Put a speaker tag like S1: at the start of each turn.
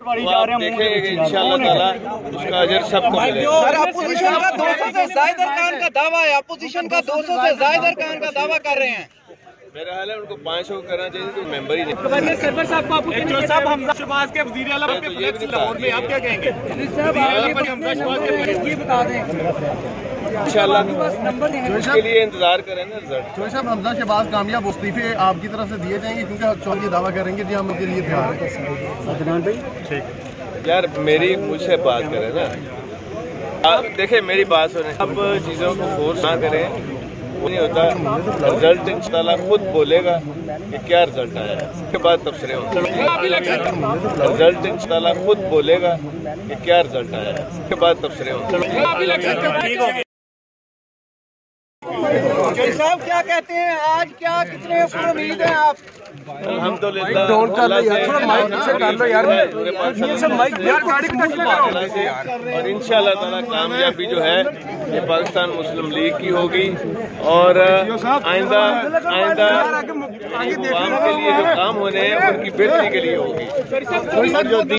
S1: देखेंगे इंशाअल्लाह ताला उसका अजर सबको मिलेगा।
S2: सर अपोजिशन का 200 से ज्यादा अरकान का दावा है, अपोजिशन का 200 से ज्यादा अरकान का दावा कर रहे हैं।
S1: मेरा हाल है उनको 500 करना चाहिए, तो मेंबर ही नहीं।
S3: सरवर साहब को साहब हमजा शहबाज के वज़ीर आला पे फ्लेक्स लाहौर में आप क्या कहेंगे? ये बता दें
S1: इंशाअल्लाह इसके लिए इंतजार करें ना रिजल्ट।
S4: चौधरी साहब हमजा शहबाज कामयाब इस्तीफे आपकी तरफ से दिए जाएंगे, क्योंकि चौधरी दावा करेंगे जी हम उनके लिए तैयार हैं। ठीक
S1: यार मेरी मुझसे बात करें ना, देखे मेरी बात सुने, अब चीज़ों को फोर्स ना करें, वो नहीं होता। रिजल्ट इंशाअल्लाह खुद बोलेगा कि क्या रिजल्ट आया है, उसके बाद तबसरे होंगे। रिजल्ट इंशाअल्लाह खुद बोलेगा कि क्या रिजल्ट आया है, उसके बाद तबसरे होंगे।
S2: साहब क्या कहते हैं आज, क्या कितने उम्मीद है आप?
S1: अल्हम्दुलिल्लाह और इंशाअल्लाह ताला कामयाबी जो है ये पाकिस्तान मुस्लिम लीग की होगी और आइंदा आवाम के लिए जो काम होने हैं उनकी बेहतरी के लिए होगी।